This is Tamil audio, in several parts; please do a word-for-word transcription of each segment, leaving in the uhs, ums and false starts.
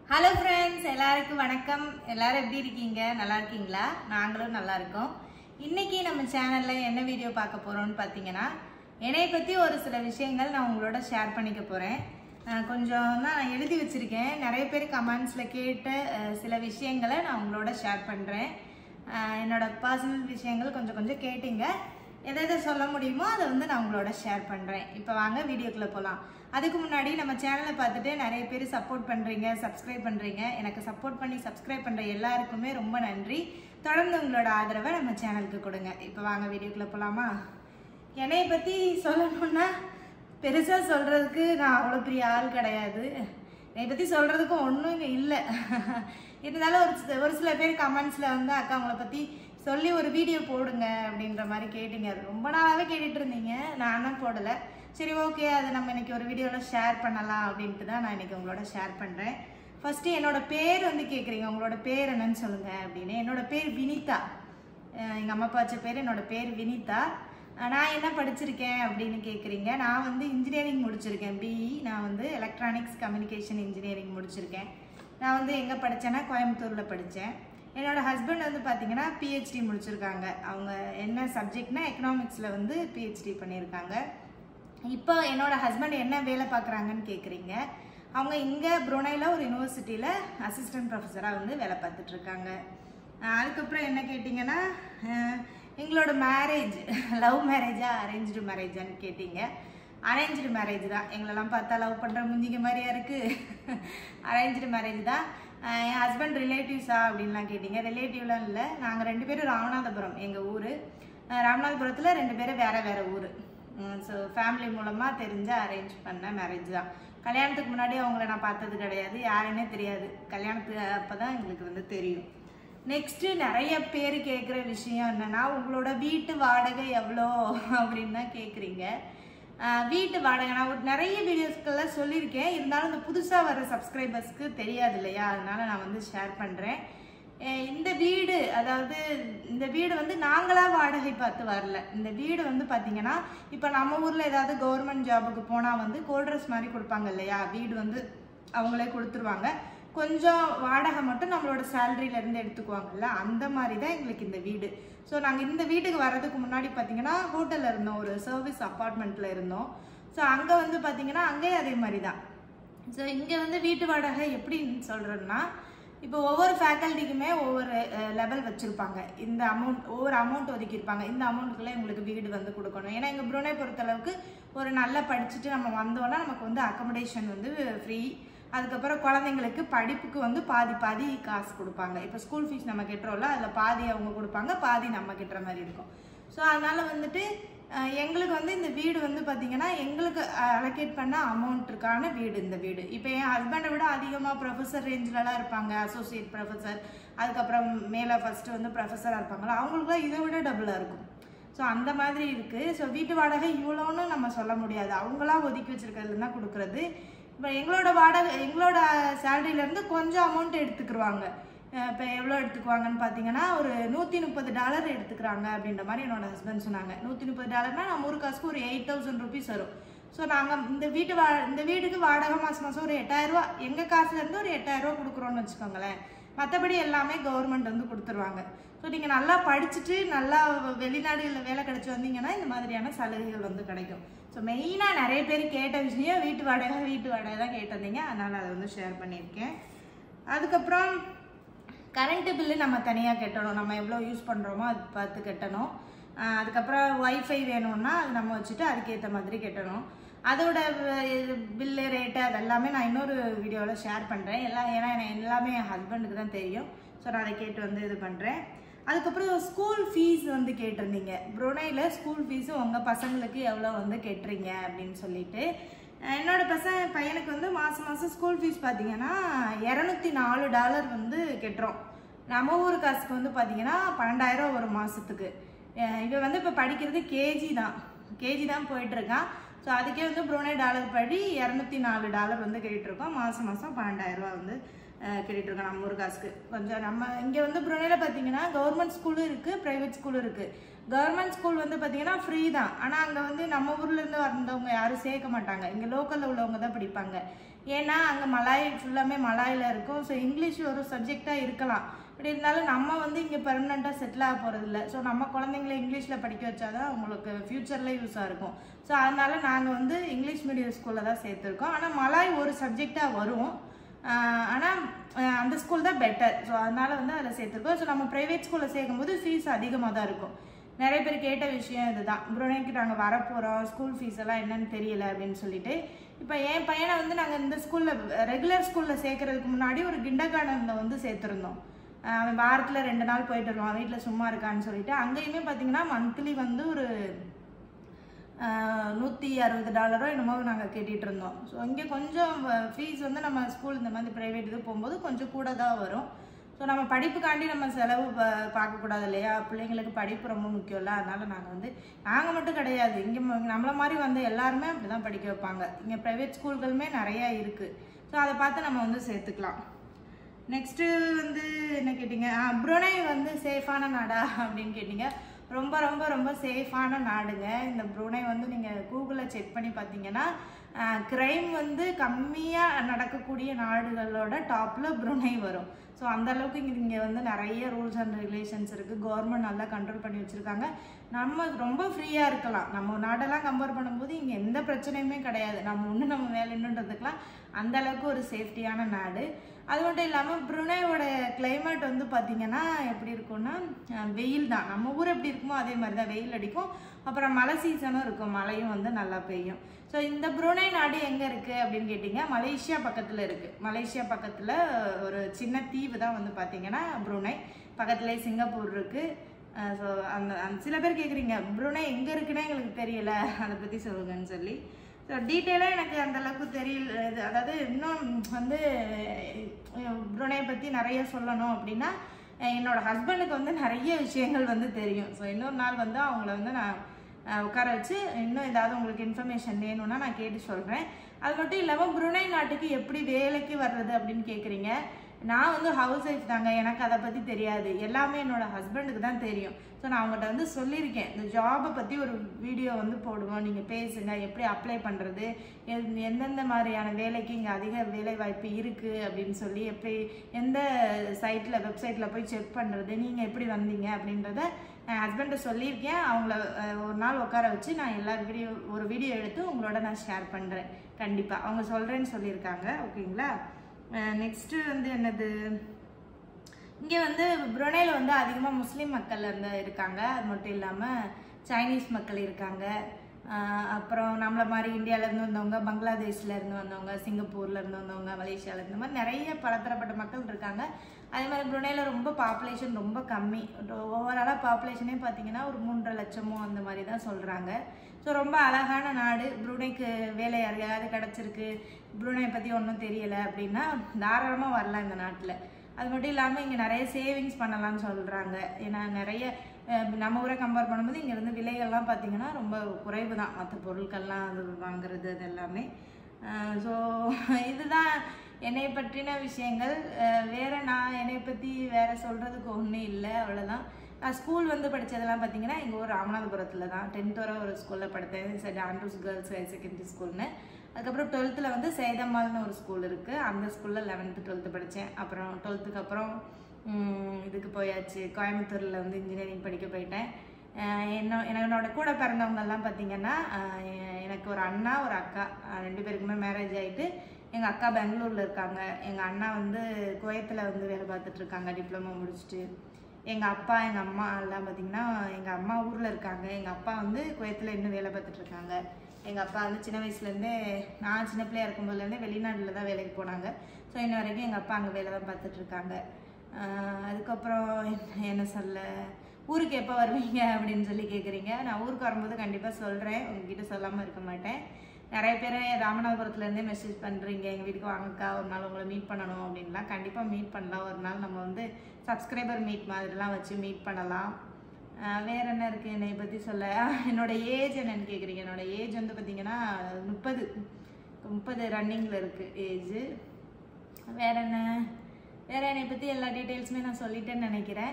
Hello friends, எல்லாருக்கும் வணக்கம். எல்லாரும் எப்படி இருக்கீங்க? நல்லா இருக்கீங்களா? நாங்களும் நல்லா இருக்கோம். இன்னைக்கு நம்ம சேனல்ல என்ன வீடியோ பார்க்க போறோம்னு பாத்தீங்கன்னா, என்னைய பத்தி ஒரு சில விஷயங்கள் நான் உங்களோட ஷேர் பண்ணிக்க போறேன். கொஞ்சம் நான் எழுதி வச்சிருக்கேன். நிறைய பேர் கமெண்ட்ஸ்ல கேட்ட சில விஷயங்களை நான் உங்களோட ஷேர் பண்றேன். என்னோட பர்சனல் விஷயங்கள் கொஞ்சம் கொஞ்சம் கேட்டீங்க. எதை எதை சொல்ல முடியுமோ அதை வந்து நான் உங்களோட ஷேர் பண்றேன். இப்போ வாங்க வீடியோக்குள்ள போலாம். அதுக்கு முன்னாடி நம்ம சேனலை பார்த்துட்டு நிறைய பேர் சப்போர்ட் பண்றீங்க, சப்ஸ்கிரைப் பண்றீங்க. எனக்கு சப்போர்ட் பண்ணி சப்ஸ்கிரைப் பண்ற எல்லாருக்குமே ரொம்ப நன்றி. தொடர்ந்து உங்களோட ஆதரவை நம்ம சேனலுக்கு கொடுங்க. இப்போ வாங்க வீடியோக்குள்ள போலாமா? என்னைய பத்தி சொல்லணும்னா பெருசா சொல்றதுக்கு நான் அவ்வளோ பெரிய ஆள் கிடையாது. என்னை பத்தி சொல்றதுக்கு ஒன்றும் இங்கே இல்லை. இருந்தாலும் ஒரு ஒரு சில பேர் கமெண்ட்ஸ்ல வந்து அக்கா உங்களை பத்தி சொல்லி ஒரு வீடியோ போடுங்க அப்படின்ற மாதிரி கேட்டீங்க. ரொம்ப நாளாவே கேட்டுட்டு இருந்தீங்க, நான் தான் போடலை. சரி ஓகே, அதை நம்ம இன்னைக்கு ஒரு வீடியோவில் ஷேர் பண்ணலாம் அப்படின்ட்டு தான் நான் இன்னைக்கு உங்களோட ஷேர் பண்ணுறேன். ஃபர்ஸ்ட்டு என்னோட பேர் வந்து கேட்குறீங்க, உங்களோட பேர் என்னன்னு சொல்லுங்க அப்படின்னு. என்னோட பேர் வினிதா. எங்கள் அம்மா அப்பா வச்ச பேர் என்னோட பேர் வினிதா. நான் என்ன படிச்சிருக்கேன் அப்படின்னு கேட்குறீங்க. நான் வந்து இன்ஜினியரிங் முடிச்சிருக்கேன், பிஇ. நான் வந்து எலக்ட்ரானிக்ஸ் கம்யூனிகேஷன் இன்ஜினியரிங் முடிச்சிருக்கேன். நான் வந்து எங்கே படித்தேன்னா கோயம்புத்தூரில் படித்தேன். என்னோட ஹஸ்பண்ட் வந்து பார்த்தீங்கன்னா பிஹெச்டி முடிச்சிருக்காங்க. அவங்க என்ன சப்ஜெக்ட்னா எக்கனாமிக்ஸில் வந்து பிஹெச்டி பண்ணியிருக்காங்க. இப்போ என்னோட ஹஸ்பண்ட் என்ன வேலை பார்க்குறாங்கன்னு கேட்குறீங்க. அவங்க இங்கே புருனையில் ஒரு யூனிவர்சிட்டியில் அசிஸ்டன்ட் ப்ரொஃபஸராக வந்து வேலை பார்த்துட்டு இருக்காங்க. அதுக்கப்புறம் என்ன கேட்டிங்கன்னா, எங்களோட மேரேஜ் லவ் மேரேஜா அரேஞ்சு மேரேஜான்னு கேட்டீங்க. அரேஞ்சு மேரேஜ் தான். எங்களெல்லாம் பார்த்தா லவ் பண்ணுற முந்திங்க மாதிரியா இருக்குது. அரேஞ்சு மேரேஜ் தான். என் ஹஸ்பண்ட் ரிலேட்டிவ்ஸா அப்படின்லாம் கேட்டீங்க. ரிலேட்டிவ்லாம் இல்லை, நாங்கள் ரெண்டு பேரும் ராமநாதபுரம் எங்கள் ஊர். ராமநாதபுரத்தில் ரெண்டு பேரும் வேறு வேறு ஊர். ஸோ ஃபேமிலி மூலமாக தெரிஞ்ச அரேஞ்ச் பண்ண மேரேஜ் தான். கல்யாணத்துக்கு முன்னாடி அவங்கள நான் பார்த்தது கிடையாது, யாருன்னே தெரியாது. கல்யாணத்துக்கு அப்போ தான் எங்களுக்கு வந்து தெரியும். நெக்ஸ்ட்டு நிறைய பேர் கேட்குற விஷயம் என்னென்னா, உங்களோட வீட்டு வாடகை எவ்வளோ அப்படின்னு தான் கேட்குறீங்க. வீட்டு வாடகை நான் ஒரு நிறைய வீடியோஸ்கெல்லாம் சொல்லியிருக்கேன். இருந்தாலும் இந்த புதுசாக வர சப்ஸ்கிரைபர்ஸ்க்கு தெரியாது இல்லையா, அதனால நான் வந்து ஷேர் பண்ணுறேன். இந்த வீடு, அதாவது இந்த வீடு வந்து நாங்களாக வாடகை பார்த்து வரல. இந்த வீடு வந்து பார்த்தீங்கன்னா, இப்போ நம்ம ஊரில் ஏதாவது கவர்மெண்ட் ஜாபுக்கு போனால் வந்து கோல்ட்ரஸ் மாதிரி கொடுப்பாங்க இல்லையா, வீடு வந்து அவங்களே கொடுத்துருவாங்க. கொஞ்சம் வாடகை மட்டும் நம்மளோட சேலரியிலேருந்து எடுத்துக்குவாங்கல்ல, அந்த மாதிரி தான் எங்களுக்கு இந்த வீடு. ஸோ நாங்கள் இந்த வீட்டுக்கு வர்றதுக்கு முன்னாடி பார்த்தீங்கன்னா ஹோட்டலில் இருந்தோம், ஒரு சர்வீஸ் அப்பார்ட்மெண்ட்டில் இருந்தோம். ஸோ அங்கே வந்து பார்த்தீங்கன்னா அங்கேயும் அதே மாதிரி தான். ஸோ இங்கே வந்து வீட்டு வாடகை எப்படின்னு சொல்கிறேன்னா, இப்போ ஒவ்வொரு ஃபேக்கல்ட்டிக்குமே ஒவ்வொரு லெவல் வச்சுருப்பாங்க. இந்த அமௌண்ட் ஒவ்வொரு அமௌண்ட் ஒதுக்கியிருப்பாங்க. இந்த அமௌண்ட்டுக்குள்ளே எங்களுக்கு வீடு வந்து கொடுக்கணும். ஏன்னா எங்கள் புருனை பொறுத்தளவுக்கு ஒரு நல்லா படிச்சுட்டு நம்ம வந்தோன்னா நமக்கு வந்து அக்கமடேஷன் வந்து ஃப்ரீ. அதுக்கப்புறம் குழந்தைங்களுக்கு படிப்புக்கு வந்து பாதி பாதி காசு கொடுப்பாங்க. இப்போ ஸ்கூல் ஃபீஸ் நம்ம கட்டுறோம்ல, அதில் பாதி அவங்க கொடுப்பாங்க, பாதி நம்ம கட்டுற மாதிரி இருக்கும். ஸோ அதனால் வந்துட்டு எங்களுக்கு வந்து இந்த வீடு வந்து பார்த்திங்கன்னா எங்களுக்கு அலோகேட் பண்ண அமௌண்ட்டுக்கான வீடு இந்த வீடு. இப்போ என் ஹஸ்பண்டை விட அதிகமாக ப்ரொஃபஸர் ரேஞ்சிலலாம் இருப்பாங்க, அசோசியேட் ப்ரொஃபஸர், அதுக்கப்புறம் மேலே ஃபஸ்ட்டு வந்து ப்ரொஃபஸராக இருப்பாங்களா, அவங்களுக்குலாம் இதை விட டபுளாக இருக்கும். ஸோ அந்த மாதிரி இருக்குது. ஸோ வீட்டு வாடகை இவ்வளோன்னு நம்ம சொல்ல முடியாது, அவங்களாம் ஒதுக்கி வச்சுருக்கிறதுல தான் கொடுக்குறது. இப்போ எங்களோட வாடகை எங்களோட சேலரியிலேருந்து கொஞ்சம் அமௌண்ட் எடுத்துக்கிடுவாங்க. இப்போ எவ்வளோ எடுத்துக்குவாங்கன்னு பார்த்தீங்கன்னா, ஒரு நூற்றி முப்பது டாலர் எடுத்துக்கிறாங்க அப்படின்ற மாதிரி என்னோட ஹஸ்பண்ட் சொன்னாங்க. நூற்றி முப்பது டாலர்னா நம்ம ஒரு காசுக்கு ஒரு எயிட் தௌசண்ட் ருபீஸ் வரும். ஸோ நாங்கள் இந்த வீட்டு வா இந்த வீட்டுக்கு வாடகை மாதம் மாதம் ஒரு எட்டாயிரரூவா எங்கள் காசுலேருந்து ஒரு எட்டாயிரரூவா கொடுக்குறோன்னு வச்சுக்கோங்களேன். மற்றபடி எல்லாமே கவர்மெண்ட் வந்து கொடுத்துருவாங்க. ஸோ நீங்கள் நல்லா படிச்சுட்டு நல்லா வெளிநாடுகளில் வேலை கிடச்சி வந்தீங்கன்னா இந்த மாதிரியான சலுகைகள் வந்து கிடைக்கும். ஸோ மெயினாக நிறைய பேர் கேட்ட விஷயம் வீட்டு வாடகை வீட்டு வாடகை தான் கேட்டிருந்தீங்க, அதனால் அதை வந்து ஷேர் பண்ணியிருக்கேன். அதுக்கப்புறம் கரண்ட்டு பில்லு நம்ம தனியாக கட்டணும், நம்ம எவ்வளோ யூஸ் பண்ணுறோமோ அது பார்த்து கட்டணும். அதுக்கப்புறம் ஒய்ஃபை வேணும்னா அது நம்ம வச்சுட்டு அதுக்கேற்ற மாதிரி கட்டணும். அதோட பில்லு ரேட்டு அதெல்லாமே நான் இன்னொரு வீடியோவில் ஷேர் பண்ணுறேன். எல்லாம் ஏன்னா எல்லாமே என் ஹஸ்பண்டுக்கு தான் தெரியும். ஸோ நான் அதை கேட்டு வந்து இது பண்ணுறேன். அதுக்கப்புறம் ஸ்கூல் ஃபீஸ் வந்து கேட்டிருந்தீங்க. புருனையில் ஸ்கூல் ஃபீஸு உங்கள் பசங்களுக்கு எவ்வளோ வந்து கட்டுறீங்க அப்படின்னு சொல்லிட்டு. என்னோட பசங்க பையனுக்கு வந்து மாதம் மாதம் ஸ்கூல் ஃபீஸ் பார்த்தீங்கன்னா இரநூத்தி நாலு டாலர் வந்து கட்டுறோம். நம்ம ஊர் காசுக்கு வந்து பார்த்தீங்கன்னா பன்னெண்டாயிரம் ஒரு மாதத்துக்கு. இவன் வந்து இப்போ படிக்கிறது கேஜி தான் கேஜி தான் போயிட்டுருக்கான். ஸோ அதுக்கே வந்து புருனை டாலர் படி இரநூத்தி நாலு டாலர் வந்து கேட்டுருக்கோம். மாதம் மாதம் பன்னெண்டாயிரரூவா வந்து கேட்டுருக்கோம் நம்ம ஊர் காசுக்கு. கொஞ்சம் நம்ம இங்கே வந்து புருனையில் பார்த்தீங்கன்னா கவர்மெண்ட் ஸ்கூலும் இருக்குது, ப்ரைவேட் ஸ்கூலும் இருக்குது. கவர்மெண்ட் ஸ்கூல் வந்து பார்த்தீங்கன்னா ஃப்ரீ தான். ஆனால் அங்கே வந்து நம்ம ஊர்லேருந்து வந்தவங்க யாரும் சேர்க்க மாட்டாங்க, இங்கே லோக்கலில் உள்ளவங்க தான் படிப்பாங்க. ஏன்னா அங்கே மலாய் ஃபுல்லாமே மலாயில் இருக்கும். ஸோ இங்கிலீஷ் ஒரு சப்ஜெக்டாக இருக்கலாம், இப்படி இருந்தாலும் நம்ம வந்து இங்கே பெர்மனெண்ட்டாக செட்டில் ஆக போகிறதில்ல. ஸோ நம்ம குழந்தைங்கள இங்கிலீஷில் படிக்க வச்சாதான் அவங்களுக்கு ஃப்யூச்சரில் யூஸாக இருக்கும். ஸோ அதனால் நாங்கள் வந்து இங்கிலீஷ் மீடியம் ஸ்கூலில் தான் சேர்த்துருக்கோம். ஆனால் மலாய் ஒரு சப்ஜெக்டாக வரும், ஆனால் அந்த ஸ்கூல் தான் பெட்டர். ஸோ அதனால் வந்து அதில் சேர்த்துருக்கோம். ஸோ நம்ம ப்ரைவேட் ஸ்கூலில் சேர்க்கும்போது ஃபீஸ் அதிகமாக தான் இருக்கும். நிறைய பேர் கேட்ட விஷயம் இதுதான், புருனேக்கு நாங்கள் வரப்போகிறோம், ஸ்கூல் ஃபீஸ் எல்லாம் என்னன்னு தெரியல அப்படின்னு சொல்லிட்டு. இப்போ என் பையனை வந்து நாங்கள் இந்த ஸ்கூலில் ரெகுலர் ஸ்கூலில் சேர்க்கறதுக்கு முன்னாடி ஒரு கிண்டர் கார்டனில் வந்து சேர்த்துருந்தோம். அவன் வாரத்தில் ரெண்டு நாள் போயிட்டு வருவான், வீட்டில் சும்மா இருக்கான்னு சொல்லிட்டு. அங்கேயுமே பார்த்தீங்கன்னா மந்த்லி வந்து ஒரு நூற்றி அறுபது டாலரோ என்னமோ நாங்கள் கேட்டுட்டு இருந்தோம். ஸோ இங்கே கொஞ்சம் ஃபீஸ் வந்து நம்ம ஸ்கூல் இந்த மாதிரி ப்ரைவேட் இது போகும்போது கொஞ்சம் கூட தான் வரும். ஸோ நம்ம படிப்புக்காண்டி நம்ம செலவு ப பார்க்கக்கூடாது இல்லையா, பிள்ளைங்களுக்கு படிப்பு ரொம்ப முக்கியம் இல்லை. அதனால் நாங்கள் வந்து நாங்கள் மட்டும் கிடையாது, இங்கே நம்மளை மாதிரி வந்து எல்லாருமே அப்படி தான் படிக்க வைப்பாங்க. இங்கே ப்ரைவேட் ஸ்கூல்களுமே நிறையா இருக்குது. ஸோ அதை பார்த்து நம்ம வந்து சேர்த்துக்கலாம். நெக்ஸ்ட்டு வந்து என்ன கேட்டிங்க, புருனே வந்து சேஃபான நாடா அப்படின்னு கேட்டிங்க. ரொம்ப ரொம்ப ரொம்ப சேஃபான நாடுங்க இந்த புருனே. வந்து நீங்கள் கூகுளில் செக் பண்ணி பார்த்தீங்கன்னா க்ரைம் வந்து கம்மியாக நடக்கக்கூடிய நாடுகளோட டாப்பில் புருனே வரும். ஸோ அந்தளவுக்கு இங்கே இங்கே வந்து நிறைய ரூல்ஸ் அண்ட் ரெகுலேஷன்ஸ் இருக்குது. கவர்மெண்ட் நல்லா கண்ட்ரோல் பண்ணி வச்சுருக்காங்க. நம்ம ரொம்ப ஃப்ரீயாக இருக்கலாம். நம்ம நாடெல்லாம் கம்பேர் பண்ணும்போது இங்கே எந்த பிரச்சனையுமே கிடையாது. நம்ம ஒன்று நம்ம வேலை இன்னுன்றதுக்கெலாம் அந்தளவுக்கு ஒரு சேஃப்டியான நாடு. அது மட்டும் இல்லாமல் புருனேயோட கிளைமேட் வந்து பார்த்திங்கன்னா எப்படி இருக்கும்னா வெயில் தான். நம்ம ஊர் எப்படி இருக்குமோ அதே மாதிரி தான், வெயில் அடிக்கும். அப்புறம் மழை சீசனும் இருக்கும், மழையும் வந்து நல்லா பெய்யும். ஸோ இந்த புருனே நாடு எங்கே இருக்குது அப்படின்னு கேட்டிங்க, மலேசியா பக்கத்தில் இருக்குது. மலேசியா பக்கத்தில் ஒரு சின்ன தீவு தான் வந்து பார்த்திங்கன்னா புருனே. பக்கத்துலேயே சிங்கப்பூர் இருக்குது. ஸோ அந்த அந்த சில பேர் கேட்குறீங்க புருனே எங்கே இருக்குன்னே எங்களுக்கு தெரியல, அதை பற்றி சொல்லுங்கன்னு சொல்லி. ஸோ டீட்டெயிலாக எனக்கு அந்தளவுக்கு தெரியல. அதாவது இன்னும் வந்து புருனே பற்றி நிறைய சொல்லணும் அப்படின்னா என்னோடய ஹஸ்பண்டுக்கு வந்து நிறைய விஷயங்கள் வந்து தெரியும். ஸோ இன்னொரு நாள் வந்து அவங்கள வந்து நான் உட்கார வச்சு இன்னும் ஏதாவது உங்களுக்கு இன்ஃபர்மேஷன் வேணும்னா நான் கேட்டு சொல்கிறேன். அது மட்டும் இல்லாமல் புருனே நாட்டுக்கு எப்படி வேலைக்கு வர்றது அப்படின்னு கேட்குறீங்க. நான் வந்து ஹவுஸ் ஒய்ஃப் தாங்க, எனக்கு அதை பற்றி தெரியாது, எல்லாமே என்னோடய ஹஸ்பண்டுக்கு தான் தெரியும். ஸோ நான் அவங்கள்ட்ட வந்து சொல்லியிருக்கேன், இந்த ஜாபை பற்றி ஒரு வீடியோ வந்து போடுவோம், நீங்கள் பேசுங்க, எப்படி அப்ளை பண்ணுறது, எந்தெந்த மாதிரியான வேலைக்கு இங்கே அதிக வேலை வாய்ப்பு இருக்குது அப்படின்னு சொல்லி, எப்படி எந்த சைட்டில் வெப்சைட்டில் போய் செக் பண்ணுறது, நீங்கள் எப்படி வந்தீங்க அப்படின்றத என் ஹஸ்பண்டை சொல்லியிருக்கேன். அவங்கள ஒரு நாள் உட்கார வச்சு நான் எல்லா வீடியோ ஒரு வீடியோ எடுத்து உங்களோட நான் ஷேர் பண்ணுறேன் கண்டிப்பாக. அவங்க சொல்கிறேன்னு சொல்லியிருக்காங்க. ஓகேங்களா. நெக்ஸ்ட்டு வந்து என்னது, இங்கே வந்து புருனேல வந்து அதிகமாக முஸ்லீம் மக்கள் வந்து இருக்காங்க. அது மட்டும் இல்லாமல் சைனீஸ் மக்கள் இருக்காங்க. அப்புறம் நம்மளை மாதிரி இந்தியாவிலேருந்து வந்தவங்க, பங்களாதேஷ்லேருந்து வந்தவங்க, சிங்கப்பூர்லேருந்து வந்தவங்க, மலேசியாவில் இந்த மாதிரி நிறைய பலதரப்பட்ட மக்கள் இருக்காங்க. அதே மாதிரி புருனேல ரொம்ப பாப்புலேஷன் ரொம்ப கம்மி. ஓவராலாக பாப்புலேஷனே பார்த்தீங்கன்னா ஒரு மூன்றரை லட்சமோ அந்த மாதிரி தான் சொல்கிறாங்க. ஸோ ரொம்ப அழகான நாடு. புருனேக்கு வேலை யாரையாவது கிடச்சிருக்கு, புருனே பற்றி ஒன்றும் தெரியலை அப்படின்னா தாராளமாக வரலாம் இந்த நாட்டில். அது மட்டும் இல்லாமல் இங்கே நிறைய சேவிங்ஸ் பண்ணலாம்னு சொல்கிறாங்க. ஏன்னா நிறைய நம்ம ஊரை கம்பேர் பண்ணும்போது இங்கே வந்து விலைகள்லாம் பார்த்திங்கன்னா ரொம்ப குறைவு தான், மற்ற பொருட்கள்லாம் அது வாங்குறது அது எல்லாமே. ஸோ இதுதான் என்னை பற்றின விஷயங்கள். வேறு நான் என்னை பற்றி வேறு சொல்கிறதுக்கு ஒன்றும் இல்லை, அவ்வளோதான். நான் ஸ்கூல் வந்து படித்ததெல்லாம் பார்த்தீங்கன்னா எங்கள் ஊர் ராமநாதபுரத்தில் தான். டென்த் வரை ஒரு ஸ்கூலில் படித்தேன், Saint Andrews Girls Higher Secondary ஸ்கூல்னு. அதுக்கப்புறம் டுவெல்த்தில் வந்து சேதம்மாள்னு ஒரு ஸ்கூல் இருக்குது, அந்த ஸ்கூலில் லெவன்த்து டுவெல்த்து படித்தேன். அப்புறம் டுவெல்த்துக்கு அப்புறம் இதுக்கு போயாச்சு, கோயம்புத்தூரில் வந்து இன்ஜினியரிங் படிக்க போயிட்டேன். என்ன என்னோட கூட பிறந்தவங்கெல்லாம் பார்த்திங்கன்னா எனக்கு ஒரு அண்ணா ஒரு அக்கா, ரெண்டு பேருக்குமே மேரேஜ் ஆகிட்டு எங்கள் அக்கா பெங்களூரில் இருக்காங்க. எங்கள் அண்ணா வந்து குவைத்தில் வந்து வேலை பார்த்துட்ருக்காங்க டிப்ளமோ முடிச்சுட்டு. எங்கள் அப்பா எங்கள் அம்மா எல்லாம் பார்த்திங்கன்னா எங்கள் அம்மா ஊரில் இருக்காங்க, எங்கள் அப்பா வந்து குவைத்தில் இன்னும் வேலை பார்த்துட்ருக்காங்க. எங்கள் அப்பா வந்து சின்ன வயசுலேருந்தே, நான் சின்ன பிள்ளையாக இருக்கும்போதுலேருந்தே வெளிநாட்டில் தான் வேலைக்கு போனாங்க. ஸோ இன்ன வரைக்கும் எங்கள் அப்பா அங்கே வேலை தான் பார்த்துட்ருக்காங்க. அதுக்கப்புறம் என்ன சொல்ல, ஊருக்கு எப்போ வருவீங்க அப்படின்னு சொல்லி கேட்குறீங்க. நான் ஊருக்கு வரும்போது கண்டிப்பாக சொல்கிறேன், உங்ககிட்ட சொல்லாமல் இருக்க மாட்டேன். நிறைய பேர் ராமநாதபுரத்துலேருந்தே மெசேஜ் பண்ணுறீங்க, எங்கள் வீட்டுக்கு வாங்கக்கா ஒரு நாள் உங்களை மீட் பண்ணணும் அப்படின்லாம். கண்டிப்பாக மீட் பண்ணலாம், ஒரு நாள் நம்ம வந்து சப்ஸ்கிரைபர் மீட் மாதிரிலாம் வச்சு மீட் பண்ணலாம். வேறு என்ன இருக்குது என்னை பற்றி சொல்ல, என்னோடய ஏஜ் என்னென்னு கேட்குறீங்க. என்னோடய ஏஜ் வந்து பார்த்திங்கன்னா முப்பது முப்பது ரன்னிங்கில் இருக்குது ஏஜு. வேறு என்ன, வேறு என்னை பற்றி எல்லா டீட்டெயில்ஸுமே நான் சொல்லிட்டேன்னு நினைக்கிறேன்.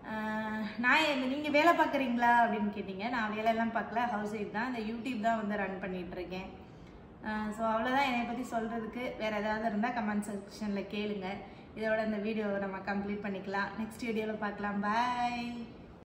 நான் நீங்கள் வேலை பார்க்குறீங்களா அப்படின்னு கேட்டிங்க. நான் வேலையெல்லாம் பார்க்கல, ஹவுஸ் ஒய்ஃப் தான். இந்த யூடியூப் தான் வந்து ரன் பண்ணிகிட்ருக்கேன். ஸோ அவ்வளோதான் என்னை பற்றி சொல்கிறதுக்கு. வேறு ஏதாவது இருந்தால் கமெண்ட் செக்ஷனில் கேளுங்க. இதோட இந்த வீடியோவை நம்ம கம்ப்ளீட் பண்ணிக்கலாம். நெக்ஸ்ட் வீடியோவில் பார்க்கலாம். பாய்.